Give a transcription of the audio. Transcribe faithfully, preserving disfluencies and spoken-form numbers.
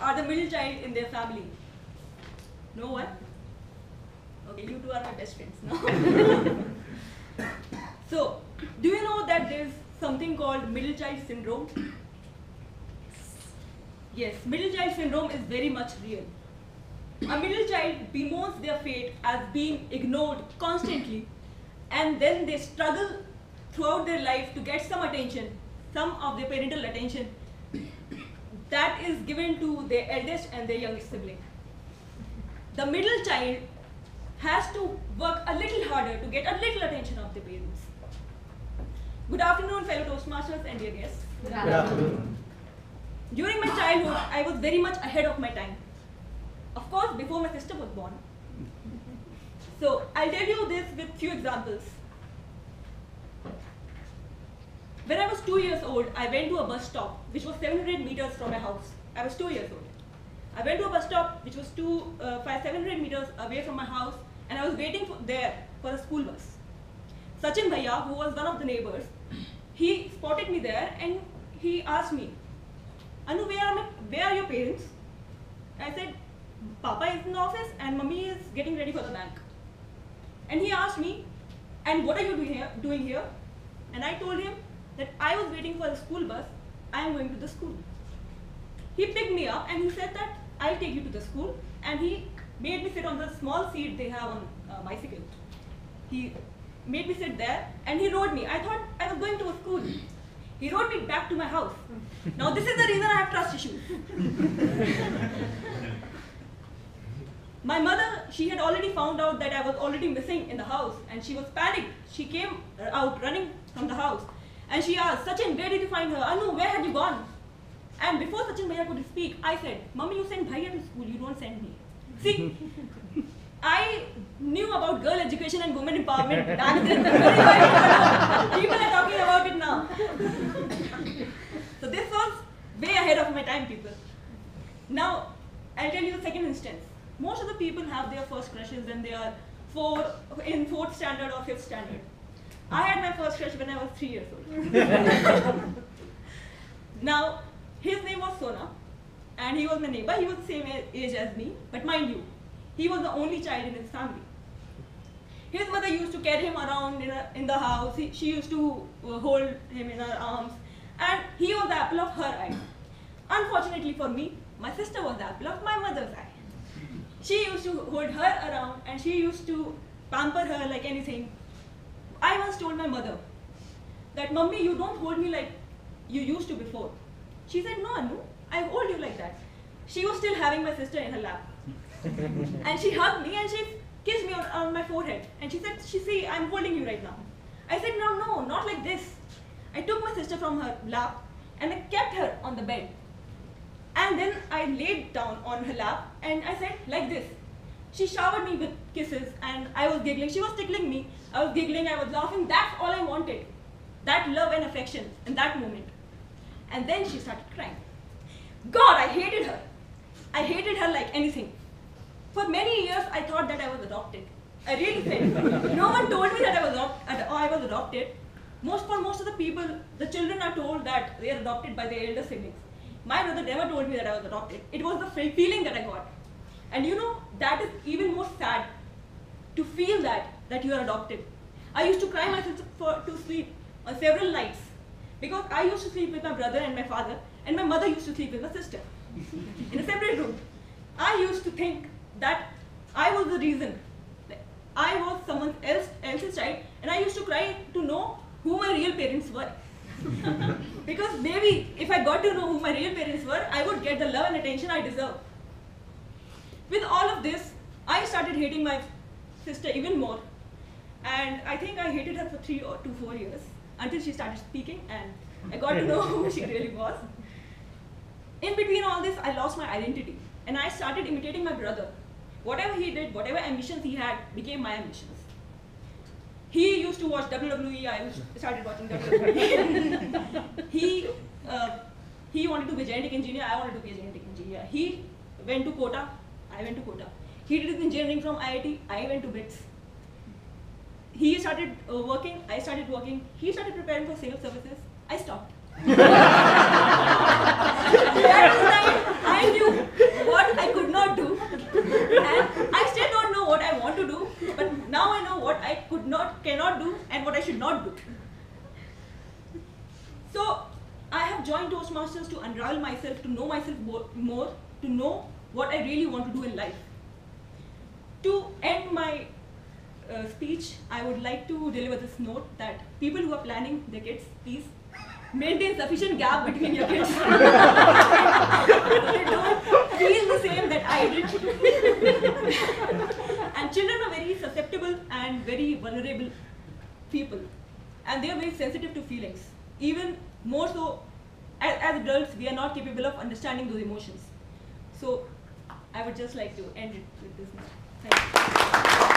are the middle child in their family? No one? Okay, you two are my best friends now. So, do you know that there is something called middle child syndrome? Yes, middle child syndrome is very much real. A middle child bemoans their fate as being ignored constantly, and then they struggle throughout their life to get some attention, some of their parental attention that is given to their eldest and their youngest sibling. The middle child has to work a little harder to get a little attention of the parents. Good afternoon, fellow Toastmasters and dear guests. Good afternoon. During my childhood, I was very much ahead of my time. Of course, before my sister was born. So, I'll tell you this with few examples. When I was two years old, I went to a bus stop, which was seven hundred meters from my house. I was two years old. I went to a bus stop, which was two, uh, five, seven hundred meters away from my house, and I was waiting for, there for a school bus. Sachin Bhaiya, who was one of the neighbors, he spotted me there and he asked me, Anu, where are, my, where are your parents? I said, Papa is in the office and Mummy is getting ready for the bank. And he asked me, and what are you doing here? Doing here? And I told him that I was waiting for the school bus, I am going to the school. He picked me up and he said that I'll take you to the school, and he made me sit on the small seat they have on a bicycle. He made me sit there and he rode me. I thought I was going to a school. He rode me back to my house. Now this is the reason I have trust issues. My mother, she had already found out that I was already missing in the house, and she was panicked. She came out running from the house and she asked, Sachin, where did you find her? Anu, where had you gone? And before Sachin Bhaiya could speak, I said, Mummy, you send Bhaiya to school, you don't send me. See, I knew about girl education and women empowerment back then. People are talking about it now. So this was way ahead of my time, people. Now, I'll tell you the second instance. Most of the people have their first crushes when they are four, in fourth standard or fifth standard. I had my first crush when I was three years old. Now, his name was Sona, and he was my neighbor. He was the same age as me, but mind you, he was the only child in his family. His mother used to carry him around in, a, in the house. He, she used to uh, hold him in her arms, and he was the apple of her eye. Unfortunately for me, my sister was the apple of my mother's eye. She used to hold her around, and she used to pamper her like anything. I once told my mother that, Mummy, you don't hold me like you used to before. She said, no, Anu, I hold you like that. She was still having my sister in her lap. And she hugged me and she kissed me on, on my forehead. And she said, she see, I'm holding you right now. I said, no, no, not like this. I took my sister from her lap and I kept her on the bed. And then I laid down on her lap and I said, like this. She showered me with kisses and I was giggling. She was tickling me. I was giggling, I was laughing. That's all I wanted. That love and affection in that moment. And then she started crying. God, I hated her. I hated her like anything. For many years, I thought that I was adopted. I really felt. No one told me that I was, adop I was adopted. Most for most of the people, the children are told that they are adopted by their elder siblings. My brother never told me that I was adopted. It was the feeling that I got. And you know, that is even more sad to feel that, that you are adopted. I used to cry myself for, to sleep on several nights. Because I used to sleep with my brother and my father, and my mother used to sleep with my sister in a separate room. I used to think that I was the reason. I was someone else, else's child, and I used to cry to know who my real parents were. Because maybe if I got to know who my real parents were, I would get the love and attention I deserve. With all of this, I started hating my sister even more. And I think I hated her for three or two, four years. Until she started speaking and I got to know who she really was. In between all this, I lost my identity and I started imitating my brother. Whatever he did, whatever ambitions he had, became my ambitions. He used to watch W W E, I started watching W W E. he, uh, he wanted to be a genetic engineer, I wanted to be a genetic engineer. He went to Kota, I went to Kota. He did his engineering from I I T, I went to BITS. He started uh, working, I started working. He started preparing for civil services, I stopped. That was the time I knew joined Toastmasters to unravel myself, to know myself more, to know what I really want to do in life. To end my uh, speech, I would like to deliver this note that people who are planning their kids, please maintain sufficient gap between your kids. They don't feel the same that I did. And children are very susceptible and very vulnerable people. And they are very sensitive to feelings. Even more so, as, as adults, we are not capable of understanding those emotions. So I would just like to end it with this note. Thank you.